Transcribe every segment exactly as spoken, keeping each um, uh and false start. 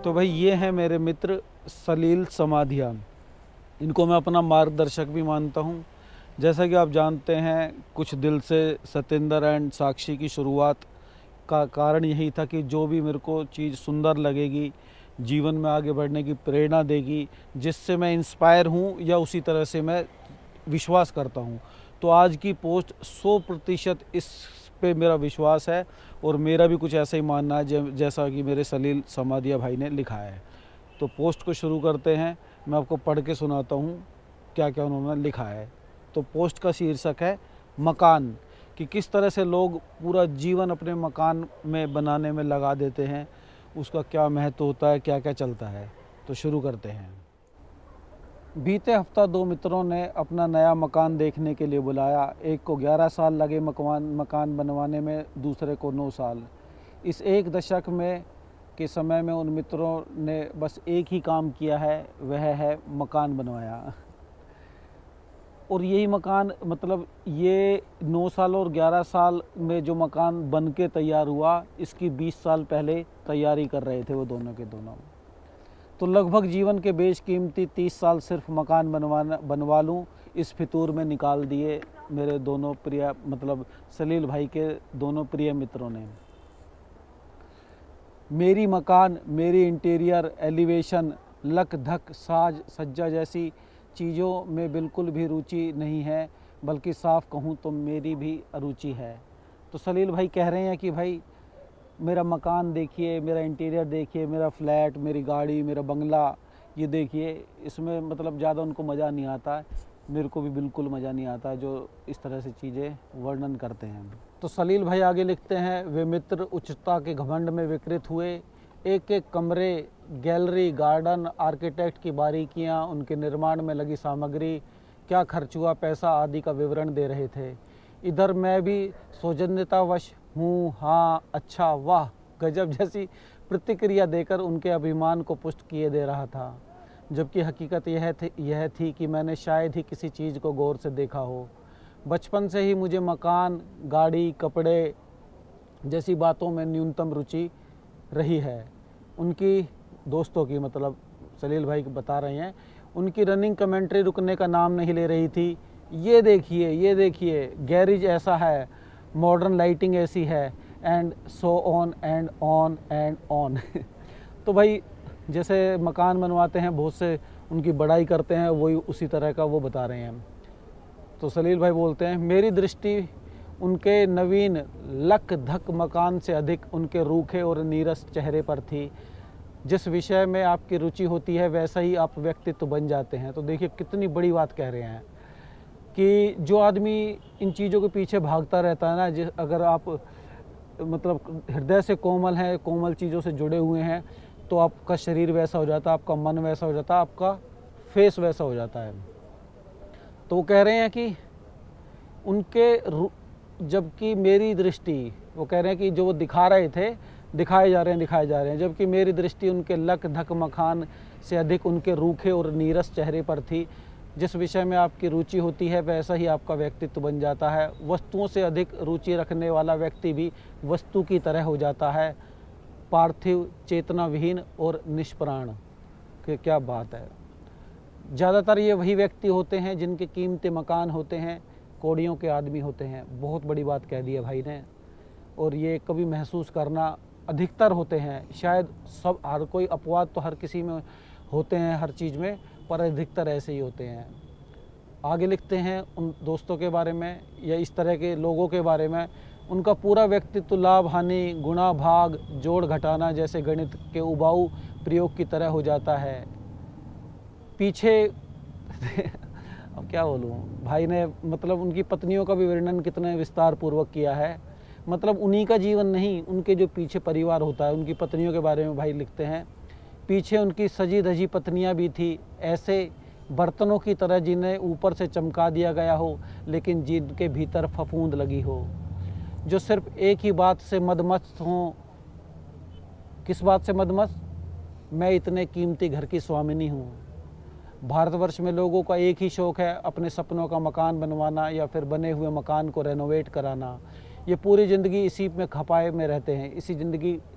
तो भाई ये हैं मेरे मित्र सलील समाधिया। इनको मैं अपना मार्गदर्शक भी मानता हूँ। जैसा कि आप जानते हैं, कुछ दिल से सतेंद्र एंड साक्षी की शुरुआत का कारण यही था कि जो भी मेरे को चीज़ सुंदर लगेगी, जीवन में आगे बढ़ने की प्रेरणा देगी, जिससे मैं इंस्पायर हूँ या उसी तरह से मैं विश्वास करता हूँ। तो आज की पोस्ट सौ प्रतिशत इस पे मेरा विश्वास है और मेरा भी कुछ ऐसा ही मानना है जैसा कि मेरे सलील समाधिया भाई ने लिखा है। तो पोस्ट को शुरू करते हैं। मैं आपको पढ़ के सुनाता हूँ क्या क्या उन्होंने लिखा है। तो पोस्ट का शीर्षक है मकान, कि किस तरह से लोग पूरा जीवन अपने मकान में बनाने में लगा देते हैं, उसका क्या महत्व होता है, क्या क्या चलता है। तो शुरू करते हैं। बीते हफ्ता दो मित्रों ने अपना नया मकान देखने के लिए बुलाया। एक को ग्यारह साल लगे मकान मकान बनवाने में, दूसरे को नौ साल। इस एक दशक में के समय में उन मित्रों ने बस एक ही काम किया है, वह है मकान बनवाया। और यही मकान मतलब ये नौ साल और ग्यारह साल में जो मकान बन के तैयार हुआ, इसकी बीस साल पहले तैयारी कर रहे थे वो दोनों के दोनों। तो लगभग जीवन के बेशकीमती तीस साल सिर्फ मकान बनवाना बनवा लूँ, इस फितूर में निकाल दिए मेरे दोनों प्रिय मतलब सलील भाई के दोनों प्रिय मित्रों ने। मेरी मकान, मेरी इंटीरियर, एलिवेशन, लक धक, साज सज्जा जैसी चीज़ों में बिल्कुल भी रुचि नहीं है, बल्कि साफ कहूँ तो मेरी भी अरुचि है। तो सलील भाई कह रहे हैं कि भाई मेरा मकान देखिए, मेरा इंटीरियर देखिए, मेरा फ्लैट, मेरी गाड़ी, मेरा बंगला, ये देखिए। इसमें मतलब ज़्यादा उनको मज़ा नहीं आता, मेरे को भी बिल्कुल मज़ा नहीं आता जो इस तरह से चीज़ें वर्णन करते हैं। तो सलील भाई आगे लिखते हैं, वे मित्र उच्चता के घमंड में विकृत हुए। एक एक कमरे, गैलरी, गार्डन, आर्किटेक्ट की बारीकियां, उनके निर्माण में लगी सामग्री, क्या खर्च हुआ पैसा आदि का विवरण दे रहे थे। इधर मैं भी सौजन्यतावश हूँ, हाँ, अच्छा, वाह, गजब जैसी प्रतिक्रिया देकर उनके अभिमान को पुष्ट किए दे रहा था। जबकि हकीकत यह थी यह थी कि मैंने शायद ही किसी चीज़ को गौर से देखा हो। बचपन से ही मुझे मकान, गाड़ी, कपड़े जैसी बातों में न्यूनतम रुचि रही है। उनकी दोस्तों की मतलब सलील भाई बता रहे हैं, उनकी रनिंग कमेंट्री रुकने का नाम नहीं ले रही थी। ये देखिए, ये देखिए, गैरेज ऐसा है, मॉडर्न लाइटिंग ऐसी है, and so on and on and on. तो भाई जैसे मकान बनवाते हैं बहुत से उनकी बड़ाई करते हैं, वही उसी तरह का वो बता रहे हैं। तो सलील भाई बोलते हैं, मेरी दृष्टि उनके नवीन लक धक मकान से अधिक उनके रूखे और नीरस चेहरे पर थी। जिस विषय में आपकी रुचि होती है वैसा ही आप व्यक्तित्व बन जाते हैं। तो देखिए कितनी बड़ी बात कह रहे हैं कि जो आदमी इन चीज़ों के पीछे भागता रहता है ना, जिस अगर आप मतलब हृदय से कोमल हैं, कोमल चीज़ों से जुड़े हुए हैं, तो आपका शरीर वैसा हो जाता है, आपका मन वैसा हो जाता है, आपका फेस वैसा हो जाता है। तो वो कह रहे हैं कि उनके जबकि मेरी दृष्टि, वो कह रहे हैं कि जो वो दिखा रहे थे, दिखाए जा रहे हैं दिखाए जा रहे हैं जबकि मेरी दृष्टि उनके लक धक मकान से अधिक उनके रूखे और नीरस चेहरे पर थी। जिस विषय में आपकी रुचि होती है वैसा ही आपका व्यक्तित्व बन जाता है। वस्तुओं से अधिक रुचि रखने वाला व्यक्ति भी वस्तु की तरह हो जाता है, पार्थिव, चेतना विहीन और निष्प्राण। कि क्या बात है। ज़्यादातर ये वही व्यक्ति होते हैं जिनके कीमती मकान होते हैं, कौड़ियों के आदमी होते हैं। बहुत बड़ी बात कह दी है भाई ने। और ये कभी महसूस करना अधिकतर होते हैं, शायद सब हर कोई अपवाद तो हर किसी में होते हैं हर चीज़ में, पर अधिकतर ऐसे ही होते हैं। आगे लिखते हैं उन दोस्तों के बारे में या इस तरह के लोगों के बारे में, उनका पूरा व्यक्तित्व लाभ हानि, गुणा भाग, जोड़ घटाना जैसे गणित के उबाऊ प्रयोग की तरह हो जाता है। पीछे अब क्या बोलूँ, भाई ने मतलब उनकी पत्नियों का भी वर्णन कितने विस्तार पूर्वक किया है। मतलब उन्हीं का जीवन नहीं, उनके जो पीछे परिवार होता है, उनकी पत्नियों के बारे में भाई लिखते हैं, पीछे उनकी सजी धजी पत्नियां भी थी, ऐसे बर्तनों की तरह जिन्हें ऊपर से चमका दिया गया हो लेकिन जिनके भीतर फफूंद लगी हो, जो सिर्फ एक ही बात से मदमस्त हों। किस बात से मदमस्त? मैं इतने कीमती घर की स्वामिनी हूँ। भारतवर्ष में लोगों का एक ही शौक़ है, अपने सपनों का मकान बनवाना या फिर बने हुए मकान को रेनोवेट कराना। ये पूरी ज़िंदगी इसी में खपाए में रहते हैं, इसी ज़िंदगी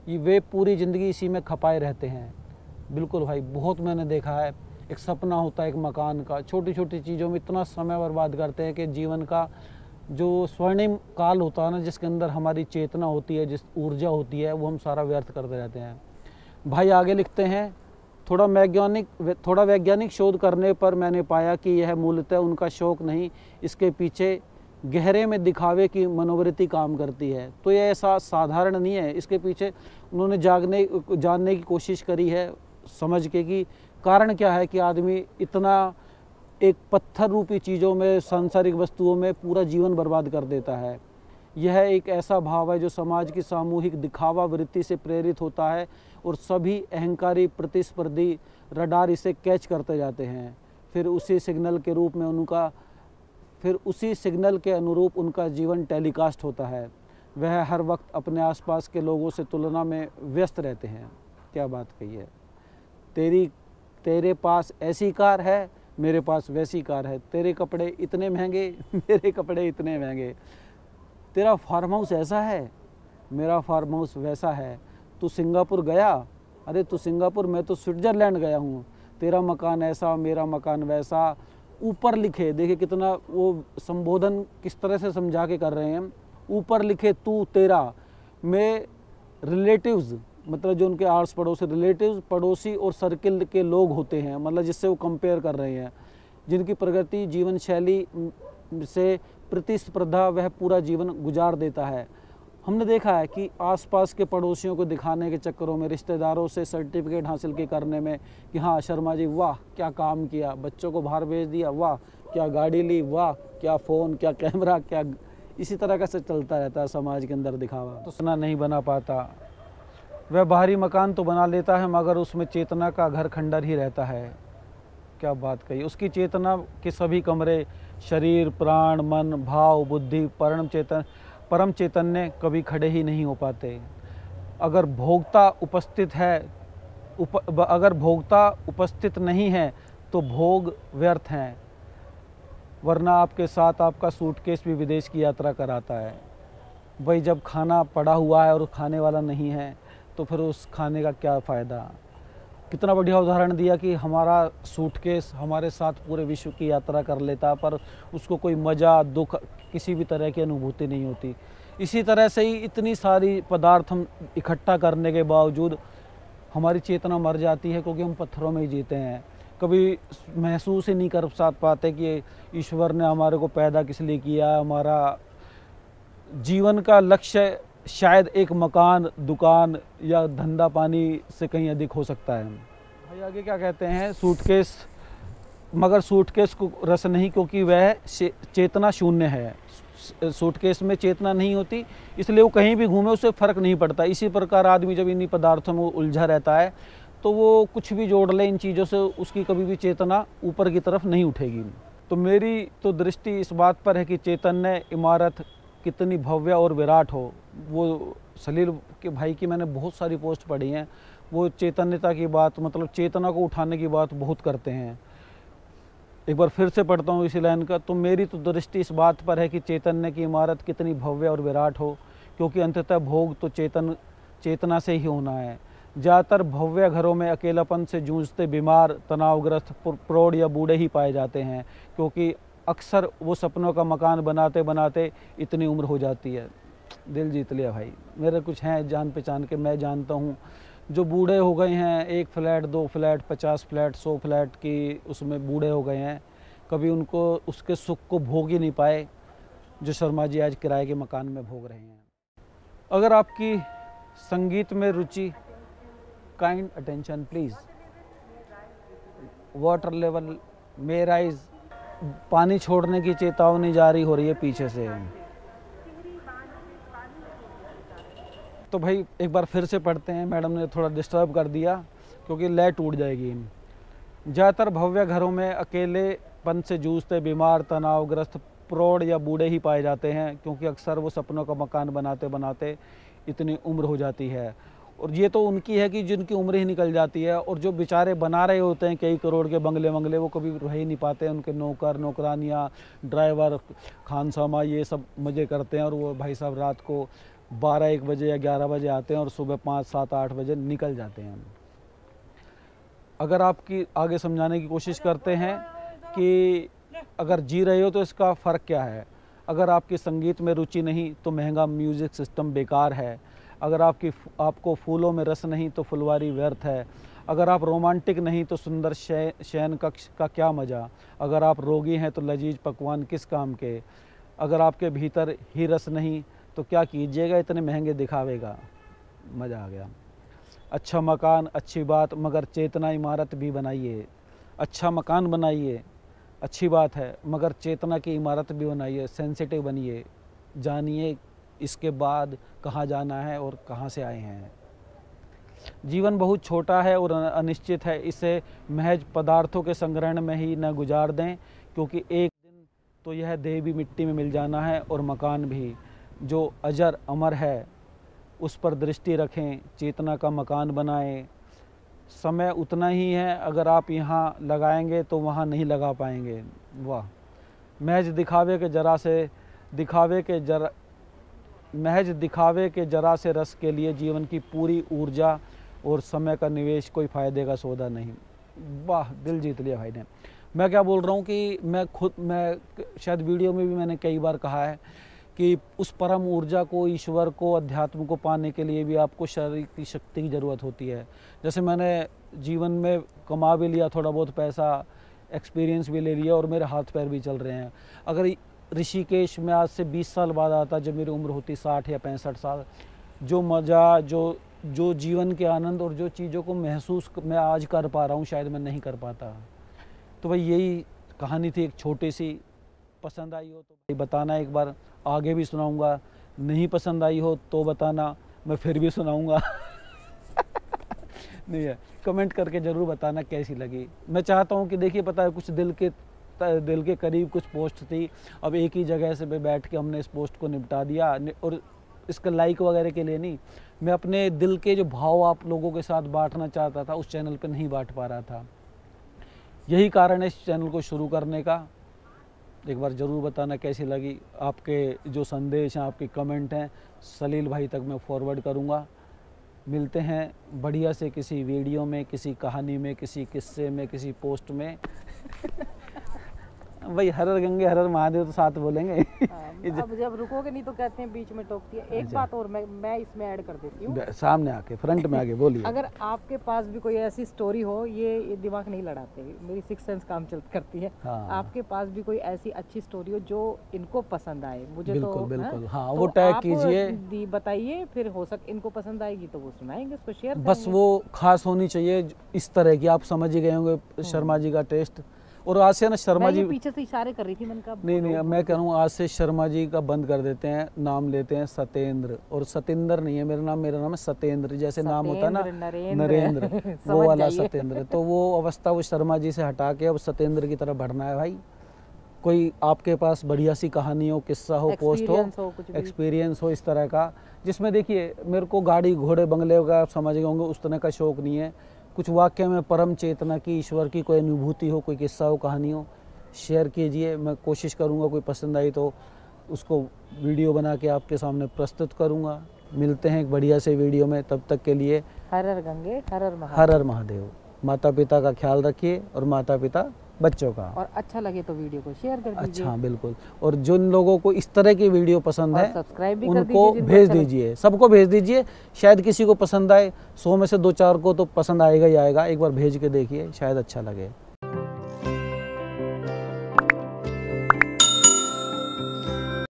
ये वे पूरी ज़िंदगी इसी में खपाए रहते हैं। बिल्कुल भाई, बहुत मैंने देखा है। एक सपना होता है एक मकान का, छोटी छोटी चीज़ों में इतना समय बर्बाद करते हैं कि जीवन का जो स्वर्णिम काल होता है ना, जिसके अंदर हमारी चेतना होती है, जिस ऊर्जा होती है, वो हम सारा व्यर्थ करते रहते हैं। भाई आगे लिखते हैं, थोड़ा वैज्ञानिक थोड़ा वैज्ञानिक शोध करने पर मैंने पाया कि यह मूलतः उनका शौक नहीं, इसके पीछे गहरे में दिखावे की मनोवृत्ति काम करती है। तो यह ऐसा साधारण नहीं है, इसके पीछे उन्होंने जागने जानने की कोशिश करी है, समझ के कि कारण क्या है कि आदमी इतना एक पत्थर रूपी चीज़ों में, सांसारिक वस्तुओं में पूरा जीवन बर्बाद कर देता है। यह एक ऐसा भाव है जो समाज की सामूहिक दिखावा वृत्ति से प्रेरित होता है और सभी अहंकारी प्रतिस्पर्धी रडार इसे कैच करते जाते हैं। फिर उसी सिग्नल के रूप में उनका फिर उसी सिग्नल के अनुरूप उनका जीवन टेलीकास्ट होता है। वह हर वक्त अपने आसपास के लोगों से तुलना में व्यस्त रहते हैं। क्या बात कही है। तेरी तेरे पास ऐसी कार है, मेरे पास वैसी कार है। तेरे कपड़े इतने महंगे, मेरे कपड़े इतने महंगे। तेरा फार्म हाउस ऐसा है, मेरा फार्म हाउस वैसा है। तू सिंगापुर गया, अरे तू सिंगापुर, मैं तो स्विट्ज़रलैंड गया हूँ। तेरा मकान ऐसा, मेरा मकान वैसा। ऊपर लिखे, देखिए कितना वो संबोधन किस तरह से समझा के कर रहे हैं। ऊपर लिखे तू, तेरा, मैं, रिलेटिव्स, मतलब जो उनके आस पड़ोसी, रिलेटिव्स, पड़ोसी और सर्किल के लोग होते हैं, मतलब जिससे वो कंपेयर कर रहे हैं, जिनकी प्रगति जीवन शैली से प्रतिस्पर्धा वह पूरा जीवन गुजार देता है। हमने देखा है कि आसपास के पड़ोसियों को दिखाने के चक्करों में, रिश्तेदारों से सर्टिफिकेट हासिल के करने में कि हाँ शर्मा जी वाह क्या काम किया, बच्चों को बाहर भेज दिया, वाह क्या गाड़ी ली, वाह क्या फ़ोन, क्या कैमरा, क्या, इसी तरह का से चलता रहता है समाज के अंदर दिखावा। तो सुना नहीं बना पाता। वह बाहरी मकान तो बना लेता है मगर उसमें चेतना का घर खंडर ही रहता है। क्या बात कही। उसकी चेतना के सभी कमरे, शरीर, प्राण, मन, भाव, बुद्धि, परम चेतन परम चैतन्य कभी खड़े ही नहीं हो पाते। अगर भोक्ता उपस्थित है उप, अगर भोक्ता उपस्थित नहीं है तो भोग व्यर्थ हैं, वरना आपके साथ आपका सूटकेस भी विदेश की यात्रा कराता है। भाई जब खाना पड़ा हुआ है और खाने वाला नहीं है तो फिर उस खाने का क्या फ़ायदा। कितना बढ़िया उदाहरण दिया कि हमारा सूटकेस हमारे साथ पूरे विश्व की यात्रा कर लेता पर उसको कोई मज़ा, दुख, किसी भी तरह की अनुभूति नहीं होती। इसी तरह से ही इतनी सारी पदार्थ हम इकट्ठा करने के बावजूद हमारी चेतना मर जाती है, क्योंकि हम पत्थरों में ही जीते हैं। कभी महसूस ही नहीं कर साथ पाते कि ईश्वर ने हमारे को पैदा किस लिए किया। हमारा जीवन का लक्ष्य शायद एक मकान, दुकान या धंधा पानी से कहीं अधिक हो सकता है। भाई आगे क्या कहते हैं, सूटकेस, मगर सूटकेस को रस नहीं, क्योंकि वह चेतना शून्य है। सूटकेस में चेतना नहीं होती, इसलिए वो कहीं भी घूमे उससे फ़र्क नहीं पड़ता। इसी प्रकार आदमी जब इन्हीं पदार्थों में उलझा रहता है तो वो कुछ भी जोड़ ले इन चीज़ों से, उसकी कभी भी चेतना ऊपर की तरफ नहीं उठेगी। तो मेरी तो दृष्टि इस बात पर है कि चैतन्य इमारत कितनी भव्य और विराट हो। वो सलील के भाई की मैंने बहुत सारी पोस्ट पढ़ी हैं, वो चैतन्यता की बात, मतलब चेतना को उठाने की बात बहुत करते हैं। एक बार फिर से पढ़ता हूँ इसी लाइन का, तो मेरी तो दृष्टि इस बात पर है कि चैतन्य की इमारत कितनी भव्य और विराट हो, क्योंकि अंततः भोग तो चेतन चेतना से ही होना है। ज़्यादातर भव्य घरों में अकेलापन से जूझते बीमार, तनावग्रस्त, प्रौढ़ या बूढ़े ही पाए जाते हैं, क्योंकि अक्सर वो सपनों का मकान बनाते बनाते इतनी उम्र हो जाती है। दिल जीत लिया भाई। मेरे कुछ हैं जान पहचान के, मैं जानता हूँ जो बूढ़े हो गए हैं, एक फ्लैट, दो फ्लैट, पचास फ्लैट, सौ फ्लैट की उसमें बूढ़े हो गए हैं, कभी उनको उसके सुख को भोग ही नहीं पाए जो शर्मा जी आज किराए के मकान में भोग रहे हैं। अगर आपकी संगीत में रुचि, kind attention please, water level may rise, पानी छोड़ने की चेतावनी जारी हो रही है पीछे से। तो भाई एक बार फिर से पढ़ते हैं, मैडम ने थोड़ा डिस्टर्ब कर दिया क्योंकि लय टूट जाएगी। ज़्यादातर भव्य घरों में अकेलेपन से जूझते बीमार, तनावग्रस्त, प्रौढ़ या बूढ़े ही पाए जाते हैं, क्योंकि अक्सर वो सपनों का मकान बनाते बनाते इतनी उम्र हो जाती है। और ये तो उनकी है कि जिनकी उम्र ही निकल जाती है, और जो बेचारे बना रहे होते हैं कई करोड़ के बंगले वंगले, वो कभी रह ही नहीं पाते। उनके नौकर, नौकरानियाँ, ड्राइवर, खानसामा, ये सब मज़े करते हैं, और वो भाई साहब रात को बारह एक बजे या ग्यारह बजे आते हैं और सुबह पाँच सात आठ बजे निकल जाते हैं। अगर आपकी आगे समझाने की कोशिश करते हैं कि अगर जी रहे हो तो इसका फ़र्क क्या है। अगर आपकी संगीत में रुचि नहीं तो महंगा म्यूज़िक सिस्टम बेकार है। अगर आपकी आपको फूलों में रस नहीं तो फुलवारी व्यर्थ है। अगर आप रोमांटिक नहीं तो सुंदर शयन कक्ष का क्या मज़ा। अगर आप रोगी हैं तो लजीज पकवान किस काम के। अगर आपके भीतर ही रस नहीं तो क्या कीजिएगा इतने महंगे दिखावेगा। मज़ा आ गया। अच्छा मकान अच्छी बात मगर चेतना इमारत भी बनाइए। अच्छा मकान बनाइए अच्छी बात है मगर चेतना की इमारत भी बनाइए। सेंसिटिव बनिए, जानिए इसके बाद कहाँ जाना है और कहाँ से आए हैं। जीवन बहुत छोटा है और अनिश्चित है, इसे महज पदार्थों के संग्रहण में ही न गुजार दें, क्योंकि एक दिन तो यह देह भी मिट्टी में मिल जाना है और मकान भी जो अजर अमर है उस पर दृष्टि रखें। चेतना का मकान बनाएं। समय उतना ही है, अगर आप यहाँ लगाएंगे तो वहाँ नहीं लगा पाएंगे। वाह। महज दिखावे के जरा से दिखावे के जरा महज दिखावे के जरा से रस के लिए जीवन की पूरी ऊर्जा और समय का निवेश कोई फ़ायदे का सौदा नहीं। वाह, दिल जीत लिया भाई ने। मैं क्या बोल रहा हूँ कि मैं खुद मैं शायद वीडियो में भी मैंने कई बार कहा है कि उस परम ऊर्जा को, ईश्वर को, अध्यात्म को पाने के लिए भी आपको शरीर की शक्ति की ज़रूरत होती है। जैसे मैंने जीवन में कमा भी लिया थोड़ा बहुत पैसा, एक्सपीरियंस भी ले लिया और मेरे हाथ पैर भी चल रहे हैं। अगर ऋषिकेश में आज से बीस साल बाद आता, जब मेरी उम्र होती साठ या पैंसठ साल, जो मज़ा, जो जो जीवन के आनंद और जो चीज़ों को महसूस मैं आज कर पा रहा हूँ शायद मैं नहीं कर पाता। तो भाई यही कहानी थी एक छोटी सी। पसंद आई हो तो भाई बताना, एक बार आगे भी सुनाऊंगा। नहीं पसंद आई हो तो बताना, मैं फिर भी सुनाऊंगा। नहीं है, कमेंट करके ज़रूर बताना कैसी लगी। मैं चाहता हूं कि देखिए, पता है कुछ दिल के दिल के करीब कुछ पोस्ट थी, अब एक ही जगह से पे बैठ के हमने इस पोस्ट को निपटा दिया। और इसका लाइक वगैरह के लिए नहीं, मैं अपने दिल के जो भाव आप लोगों के साथ बांटना चाहता था, उस चैनल पे नहीं बांट पा रहा था। यही कारण है इस चैनल को शुरू करने का। एक बार ज़रूर बताना कैसी लगी। आपके जो संदेश हैं, आपके कमेंट हैं, सलील भाई तक मैं फॉरवर्ड करूँगा। मिलते हैं बढ़िया से किसी वीडियो में, किसी कहानी में, किसी किस्से में, किसी पोस्ट में। भाई हर हर गंगे हर हर महादेव तो साथ बोलेंगे। अब जब रुकोगे नहीं तो कहते हैं बीच में टोकती है। एक बात और मैं मैं इसमें ऐड कर देती हूँ, सामने आके फ्रंट में आके बोलिए। अगर आपके पास भी कोई ऐसी स्टोरी हो, ये, ये दिमाग नहीं लड़ाते, मेरी सिक्स सेंस काम चल करती है। हाँ। आपके पास भी कोई ऐसी अच्छी स्टोरी हो जो इनको पसंद आए, मुझे बिल्कुल, तो बिल्कुल, हाँ, हाँ, तो वो टैग कीजिए, बताइए, फिर हो सके इनको पसंद आएगी तो वो सुनाएंगे, उसको शेयर। बस वो खास होनी चाहिए इस तरह की। आप समझ ही गए होंगे शर्मा जी का टेस्ट। और आज से ना शर्मा जी पीछे से इशारे कर रही थी, मैंने कहा नहीं नहीं, मैं कह रहा हूँ आज से शर्मा जी का बंद कर देते हैं, नाम लेते हैं सत्येंद्र। और सत्येंद्र नहीं है मेरा नाम, मेरा नाम है सत्येंद्र। जैसे नाम होता है ना नरेंद्र, वो वाला सत्येंद्र। तो वो अवस्था वो शर्मा जी से हटा के अब सत्येंद्र की तरफ बढ़ना है भाई। कोई आपके पास बढ़िया सी कहानी हो, किस्सा हो, पोस्ट हो, एक्सपीरियंस हो इस तरह का, जिसमें देखिए मेरे को गाड़ी घोड़े बंगले का, आप समझ गए होंगे, उस तरह का शौक नहीं है। कुछ वाक्य में परम चेतना की, ईश्वर की कोई अनुभूति हो, कोई किस्सा हो, कहानी हो, शेयर कीजिए। मैं कोशिश करूंगा कोई पसंद आई तो उसको वीडियो बना के आपके सामने प्रस्तुत करूंगा। मिलते हैं एक बढ़िया से वीडियो में, तब तक के लिए हर हर गंगे हर हर महादेव। हर हर महादेव। माता पिता का ख्याल रखिए और माता पिता बच्चों का। और अच्छा लगे तो वीडियो को शेयर कर दीजिए। अच्छा, बिल्कुल। और जिन लोगों को इस तरह की वीडियो पसंद है सब्सक्राइब भी उनको भेज दीजिए, सबको भेज दीजिए। शायद किसी को पसंद आए, सौ में से दो चार को तो पसंद आएगा ही आएगा। एक बार भेज के देखिए, शायद अच्छा लगे।